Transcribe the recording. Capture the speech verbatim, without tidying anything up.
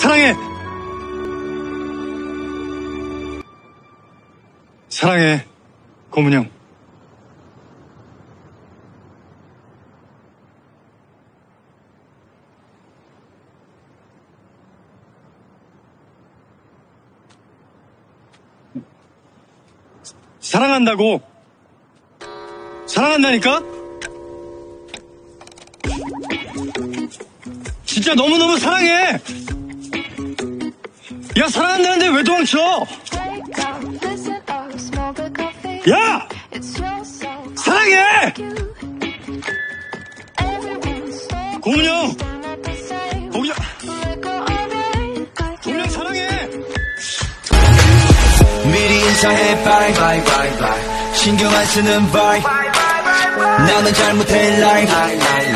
사랑해. 사랑해, 고문형. 사랑한다고. 사랑한다니까? 진짜 너무너무 사랑해. 야, 사랑한다는데 왜 도망쳐? 야! 사랑해! 고문형! 고문형! 고문형 사랑해! 미리 인사해 bye bye bye bye 신경 안 쓰는 vibe 나는 잘못해 like